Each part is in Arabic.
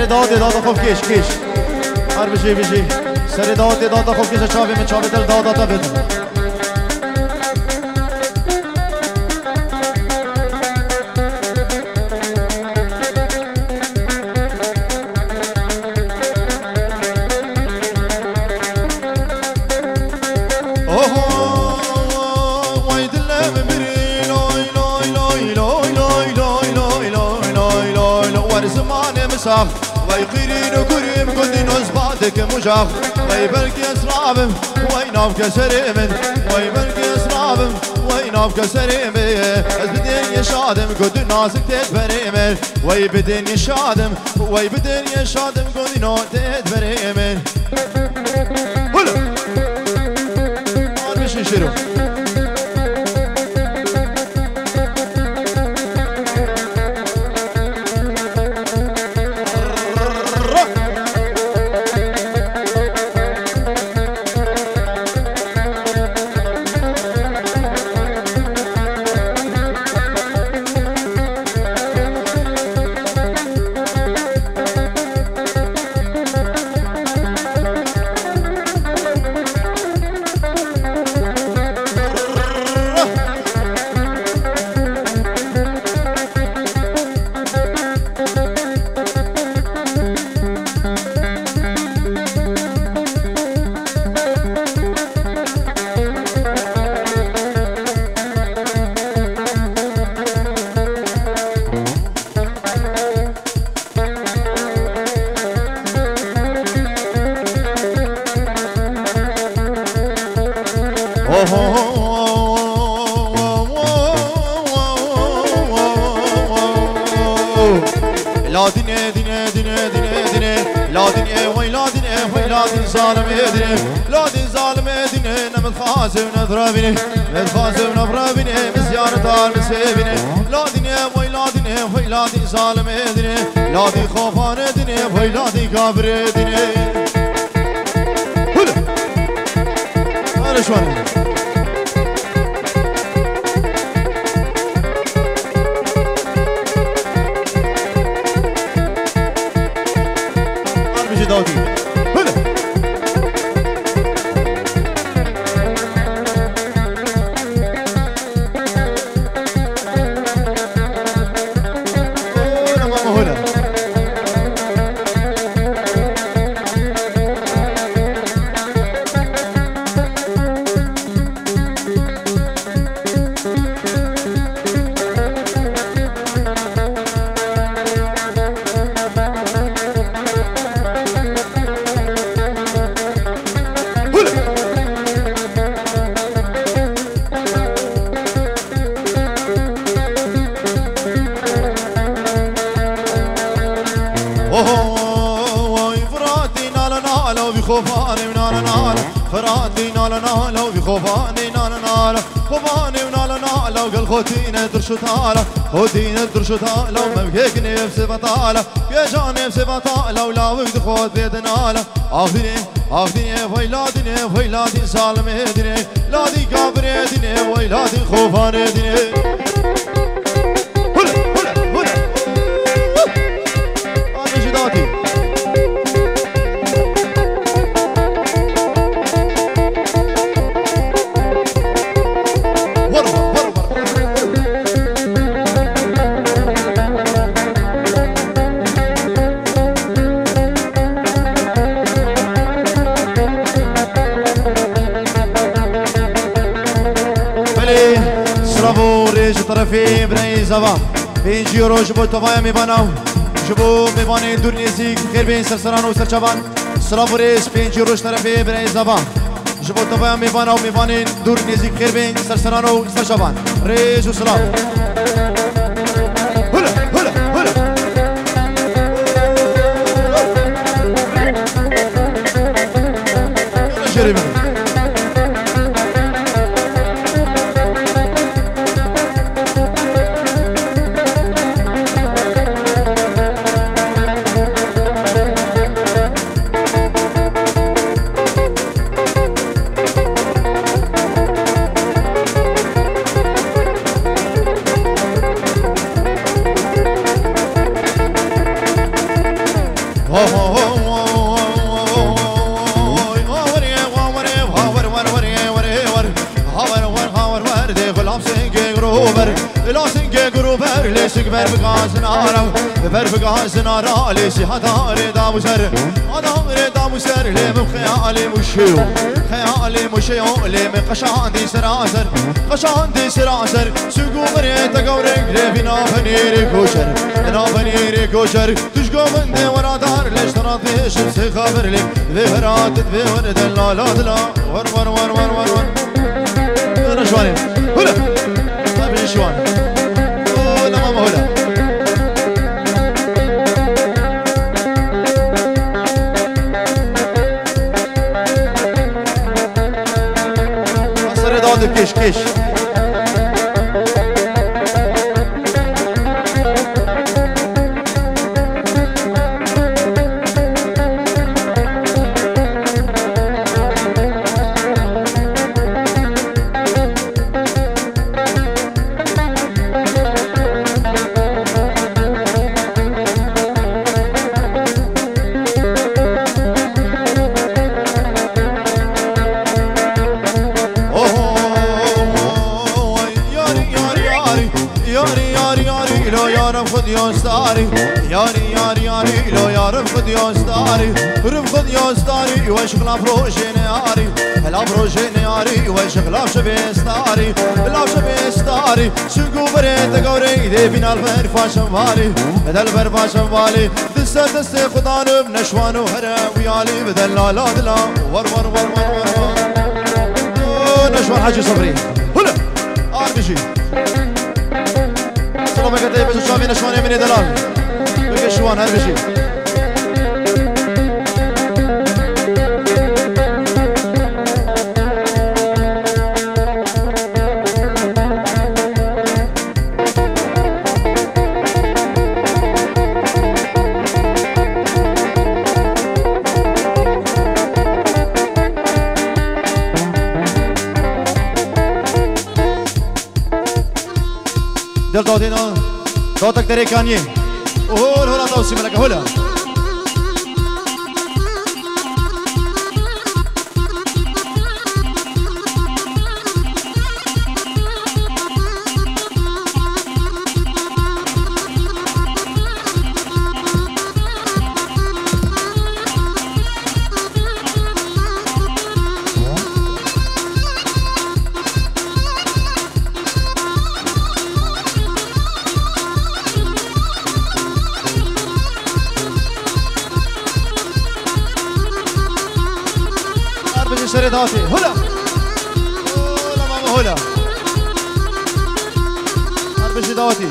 داد خوب کش هر بجی سر داد خوب کش چاوی من چاوی دل داد بده ويقيرين وكريم قدين وزبادك مجاخ ويبلقي أسرابم ويناف كسريمن ويبلقي أسرابم ويناف كسريمن بدين يشادم قد ناسك تتبريمن ويبدين يشادم قد ناسك تتبريمن هلا مش نشيرو ويلادي ظالم ادني لادي خوفان ادني ويلادي كابر ادني هلا انا شلون انا بجي داودي هلا خوفاني ونالا نالا فراتي نالا نالا وبخوفاني نالا نالا خوفاني ونالا نالا وقال خوتينا درشو تالا خوتينا درشو تالا ومبكيكني بسي بطالة يا جاني بسي بطالة ولا وقت خوت بيد نالا آخديني ويلادي سالم هديني لادي كابر هديني ويلادي خوفان هديني هلا أنا جداتي طرفي بني زبا في جيرو جبو طفايا ميباناو جبو ميباني دور نزيك خير بين سرسران وسرچبان سرابوريس في جيرو طرفي بني زبا جبو طفايا ميباناو ميباني دور نزيك خير بين سرسران وسرچبان ريز وسلام هلا شريم ليش برفقاس نارا برفقاس نارا ليش هداري دام سر هداري دام سر لي من خيالي مشيو خيالي مشيو لي من قشاندي سراسر قشاندي سراسر سوقو مريت قورك لي بنا فنيري كوشر انا فنيري كوشر تشقو من دي ورا دار ليش تراضي شمس خبر لي ذهرات ذهر دلالات لا ور ور ور ور ور ور انا شواني هلا طيب شوان هلا أصري داود كيش كيش ياري ياري ياري لو يا رفض يا ستاري رفض يا ستاري وشغل بروجين ياري لا بروجين ياري وشغل شبي ستاري لا شبي ستاري شقو بريت قوري دي بنا الفرفا شمالي بدل الفرفا شمالي دسة خضان بنشوان وهرا ويالي بدل لا لا لا ور ور ور ور ور نشوان حاجي صبري هلا بيجي سلام كتير بس شامي نشوان يمني دلال شوان هاي بيجي دل دودينا دوتك دريكانيه هلا توصي ملك هلا شريداتي هلا هلا ماما هلا حرب شداتي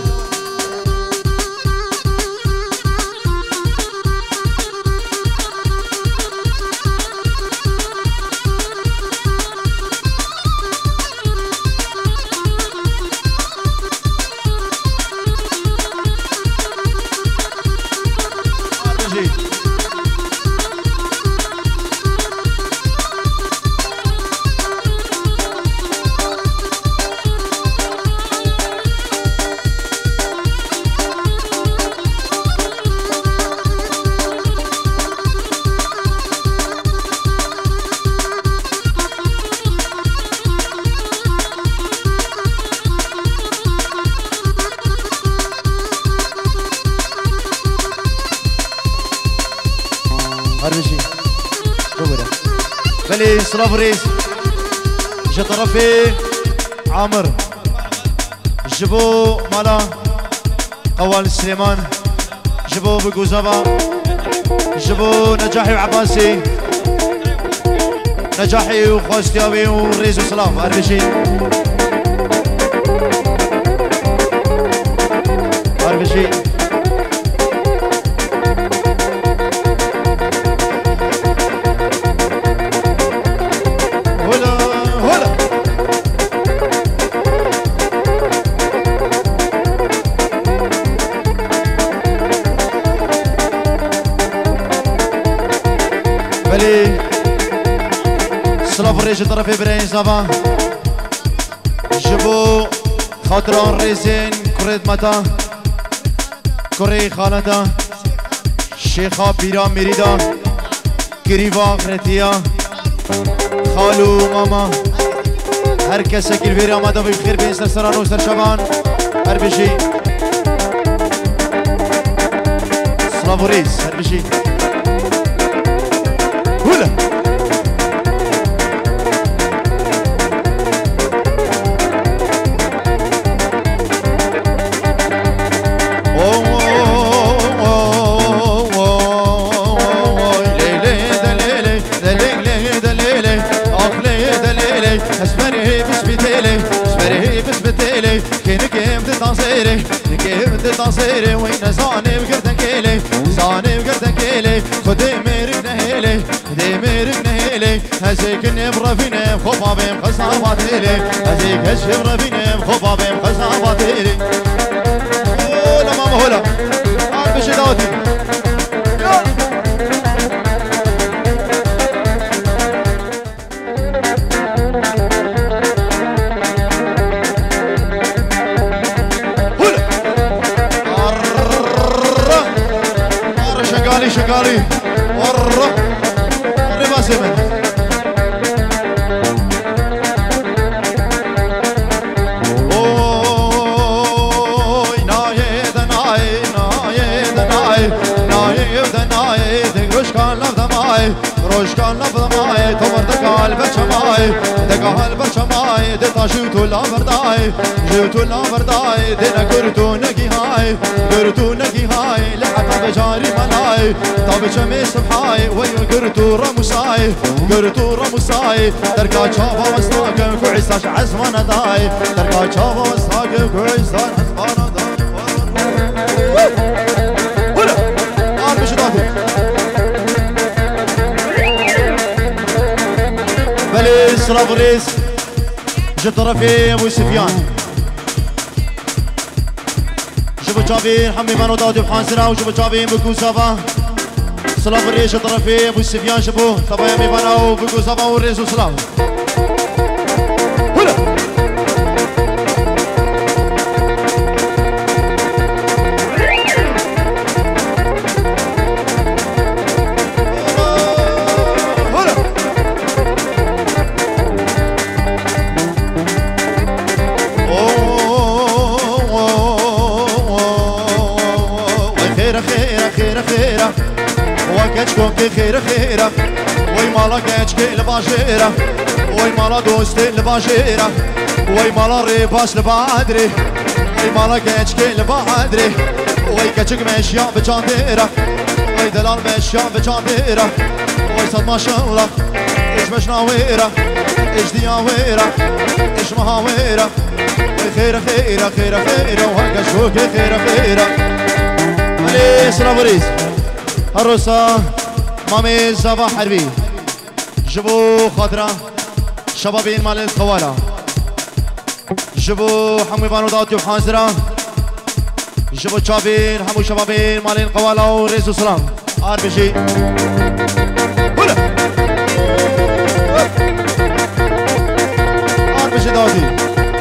هربشي دوبره بلي صلافريس جطرفي عامر جبو مالا قوال سليمان جبو بقوزابا جبو نجاحي وعباسي نجاحي وخوستيابي وريز وصلاف هربشي هربشي صلافريش طرفي برين صافا جبو خاطران ريزين كريد متا كوري خانتا شيخا بيرا مريدا قريبا آخرتيا خالو ماما هر کسی که الویری آمده بخیر بین سر سران و سر شبان هر بشی سلام و ریز هر بشی هولا تصيري وين زاني وقردن كيلي زاني وقردن كيلي خدي ميرك نهيلي خدي ميرك نهيلي هزيك نبرا فينا خفا بهم خصاباتيلي هزيك هشبرا فينا خفا بهم خصاباتيلي هولا ماما هولا عاد بشي داوتي شغالي ورا ربا سمن اوي نايد نايد نايد نايد نايد نايد روش كان لفظ ماي روش كان لفظ ماي تمر دقال برشماي دقال برشماي دتا جوتو لا برداي جوتو لا برداي دنا كرتو نقي هاي كرتو نقي هاي لحق بجاري ملاي طب جمي سبحاي ويا قرتو رموساي قرتو رموساي تركا شابا وسطاك كويساش عزمان داي تركا شابا وسطاك كويساش عزمان داي ولا عارف ايش دافي بليس رابريس جبت رفيق ابو سفيان شوفوا جابين حمي مانو داودي بحانسنا وشوفوا جابين بكو صافا سلام الريش الطرفي ابو سفيان شوفوا طبعا يمي بانو بكو صافا والريس وسلام هلا كي خير خيره وي مالا كاتشكي الباشيره وي مالا دوستي الباشيره وي مالا ريباس البادري وي مالا كاتشكي البادري وي كاتشك ماشيا بجانديره وي دلال ماشيا بجانديره وي صد ما شاء الله ايش مش ناويره ايش دياويره ايش مهاويره وي خير خيره خير خيره وهكا شوكي خير خيره مالي سلام الروسا مامي زبا حربي جبو خضرة شبابين مال الخوالة جبو حمي بانو داوتي وحانزرة جبو شابين حمو شبابين مال الخوالة وريزو سلام آر بشي هلا آر بشي داوتي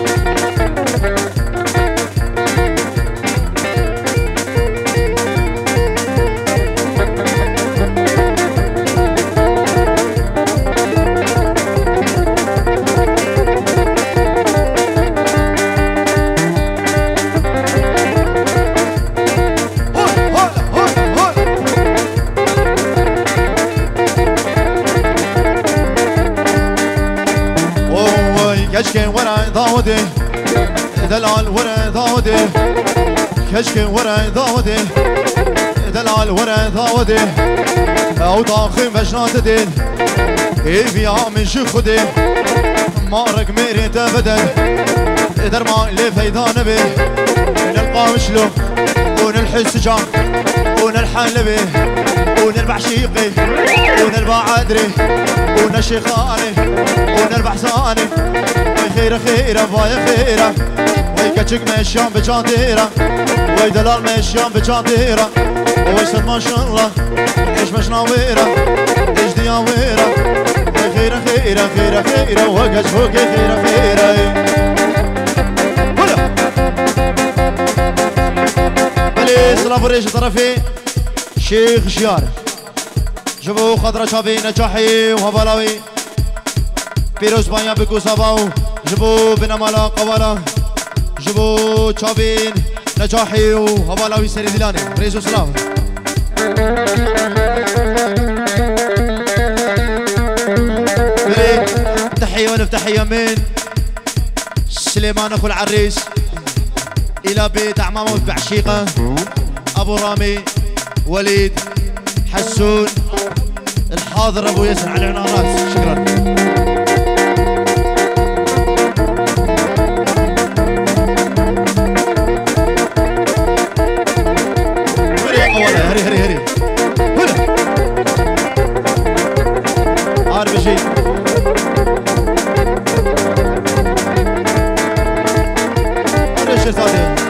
كشكين ورا ضاودي دلال ورا ضاودي كشكين ورا ضاودي دلال ورا ضاودي او طاخي مجنات دين ايفي عامل شو خدي مارك ميري تبدل درمان اللي فيضان به نلقى وشلو ونلحس جام ونلحل به ونربح شيقي ونربح عدري ونشيخاني ونربح زاني وي خيره خيره بايا خيره وي كتشك مشيان بجانديره وي دلال مشيان بجانديره وي صد ما شاء الله ايش مش ناويره ايش دياويره وي خيره خيره خيره خيره وقت فوقي خيره خيره بلي صلاف الريش طرفي شيخ شيار جبو خضرة شافي نجاحي وهبلاوي بيروز بانيا بكو صباو جبو بنمالا قوالا جبو شافين نجاحي وهبلاوي سري دلاني ريزو سلام تحية ونفتحية من سليمان اخو العريس الى بيت اعمامه بعشيقه ابو رامي وليد حسون الحاضر ابو ياسر على العنانات شكرا هري هري هري هنا عارف شيء هري شيء ثاني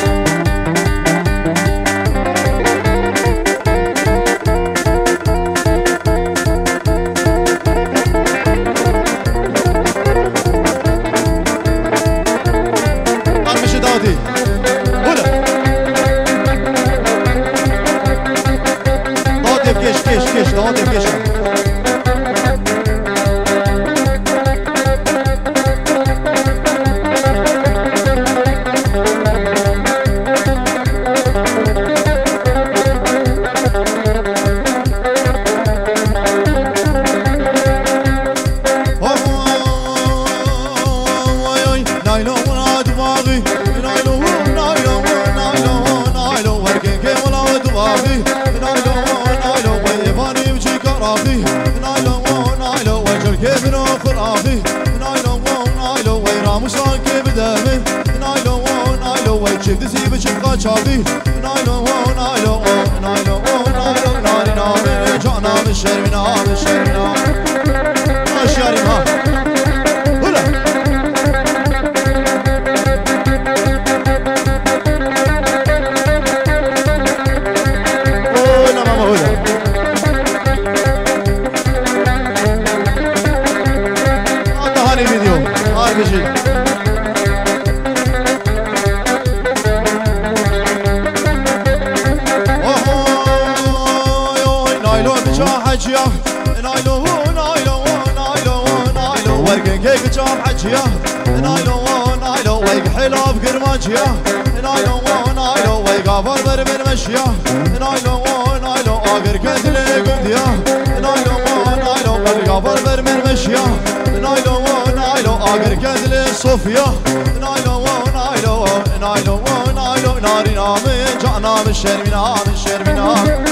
صوفيا نايلو نايلو نايلو نايلو نارينا من جانا من شرمنا من شرمنا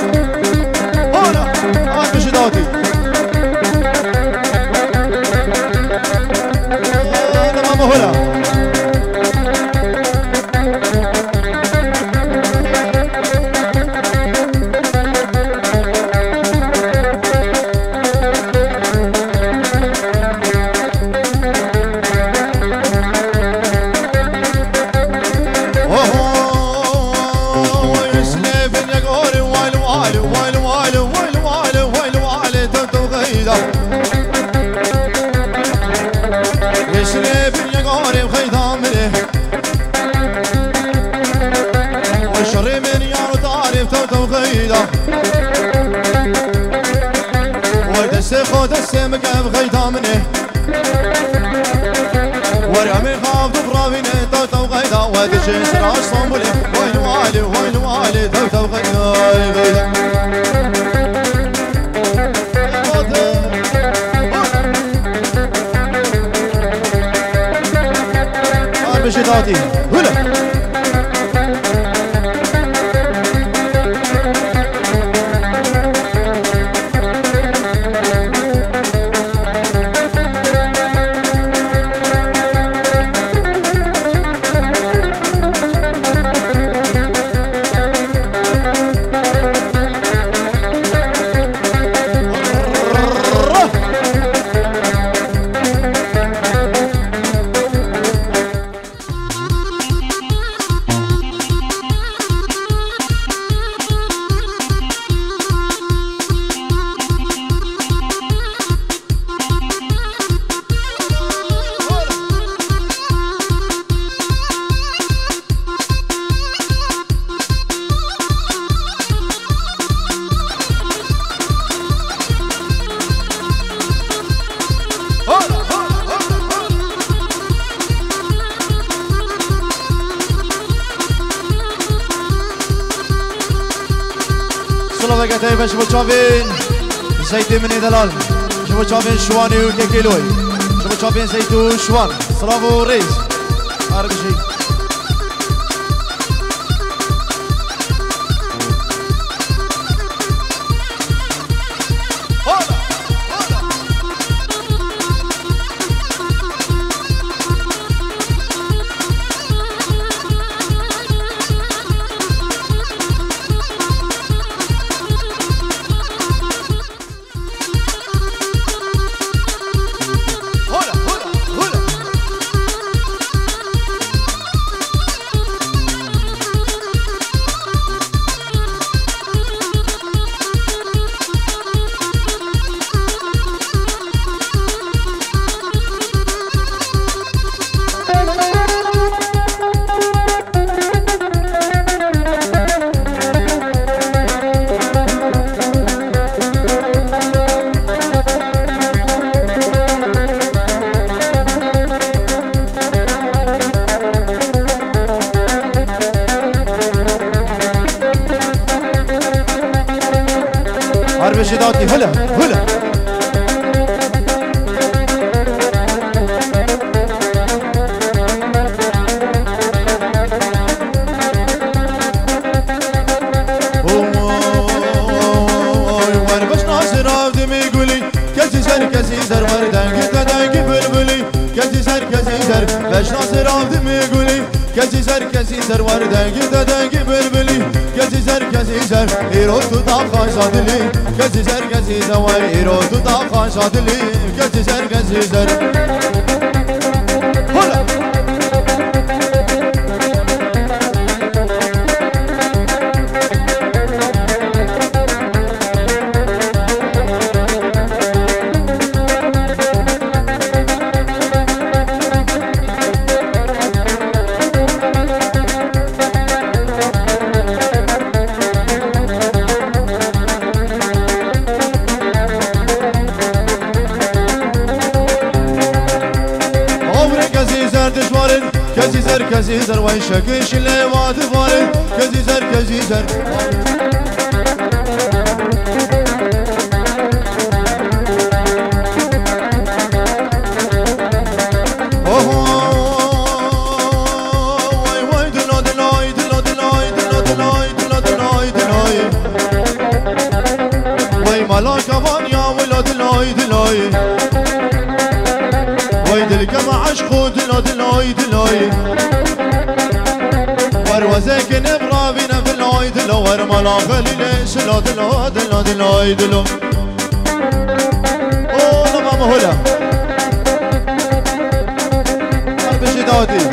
هنا هات بشداتي هنا ماما هنا دسته مقف غيدا منه ورعمي خاف دفرافينه توتو غيدا ودشي سراج صنبولي وين والي وين والي توتو غيدا بشداتي هلا الله قتايب شبو شافين زيتي مني دلال شبو شافين شواني وكيكيلوي شبو شافين زيتو شوان صرافو ريز عارف شيء شداتي هلا هلا وانا باش ناصر عبدي يقولي كاسي زر وردان قلت داقي بلبلي كاسي زر باش ناصر عبدي يقولي كاسي زر وردان قلت داقي بلبلي كاسي زر إيروتو داخل صادلي كاسي زر وإيروتو داخل صادلي كاسي زر هلا كاسي زر ويشكش اللي وادفارن كاسي زر وي ملاك فانيا ولاد دلاي وي دلك مع عشقو دلاي وروزك نبرا بينا دلاي ورملا خليل سلا دلاي اوه تمام هلا بشي داتي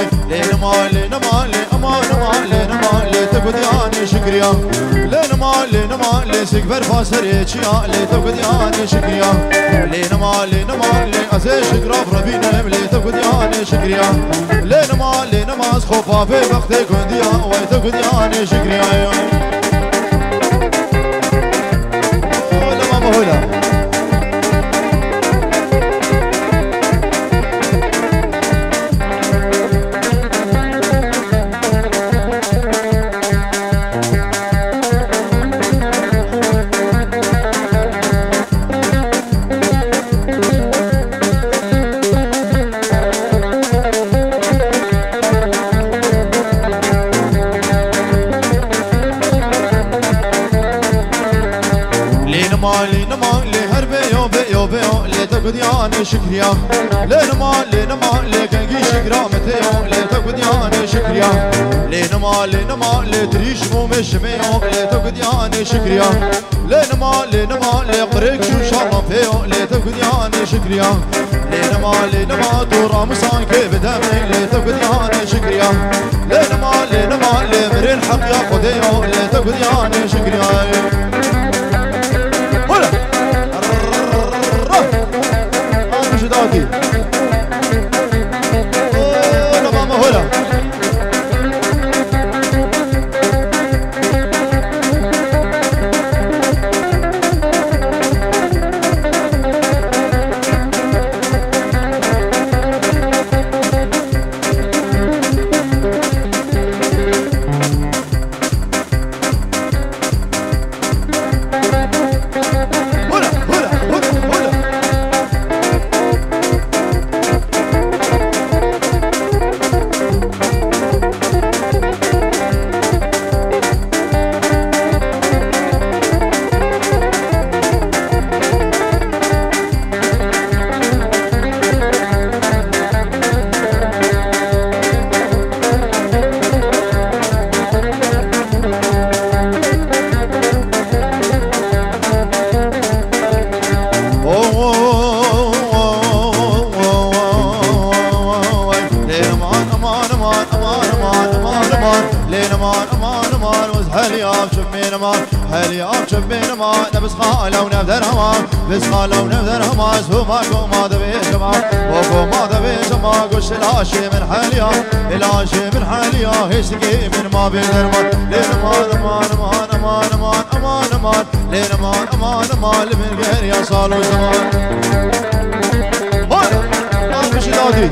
شكريا لين مالي لنما لسكبر فاسري چيا لتقدياني شكريا لنما لأزي شكرا بربينم لتقدياني شكريا لنما سخوفا في وقت كنديا ويتقدياني شكريا لما مهولا لتقدياني شكريا لنما لكنجي شكرا متيو لتقدياني شكريا لنما لتريش مش ميو لتقدياني شكريا لنما لقريك شو شرم فيو لتقدياني شكريا لنما دورا مسان كيف دمي لتقدياني شكريا لنما لمرين حق يا خديو لتقدياني شكريا داكي أنا ماما هلا بس خالو نبذر هما سوما قوما دبيشما وقوما دبيشما قش العاشي من حاليا العاشي من حاليا هشتكي من ما بيدرمان لنمان امان امان امان امان امان امان لنمان امان امان من غير يا صالو زمان هاي ما مش دادي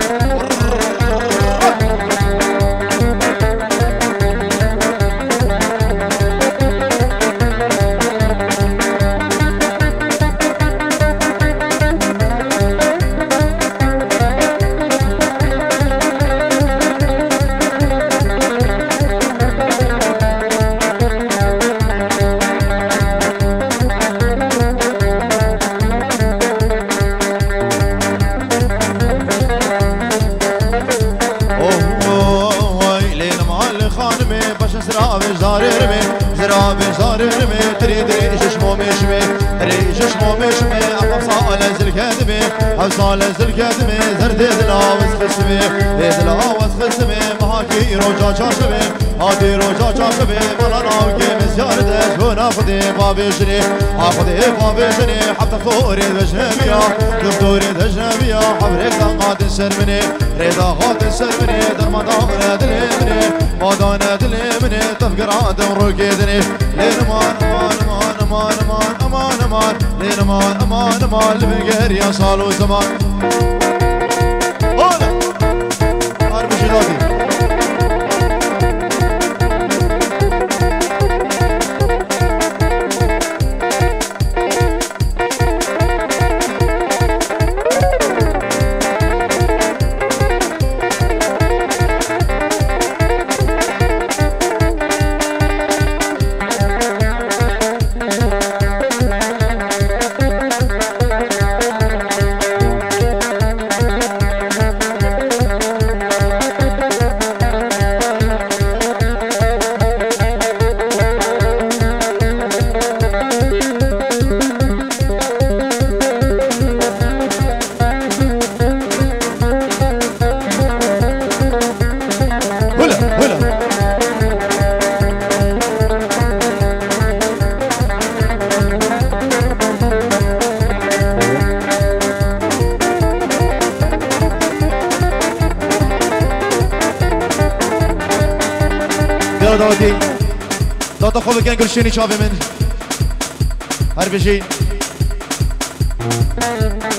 أوصال الكاتمي زرد الهاوس خسمي الهاوس خسمي مهاكي روجا شاشبي هاتي روجا شاشبي مرانا وكيمس ياردش وناخدي بابيشني أخدي بابيشني حتى فوري دجنبيا دكتوري دجنبيا حبريك دقات السرمني ريدا غات السرمني درمدان دليمني مدان دليمني تفقرات ورقيدني لينمان مان مان مان مان امان امان لينمان امان امان لبنقهر يا صالو زمان هولا عارف شو داكي دارو دادی دادا خوب بگن گلشینی چاوی من هر بجین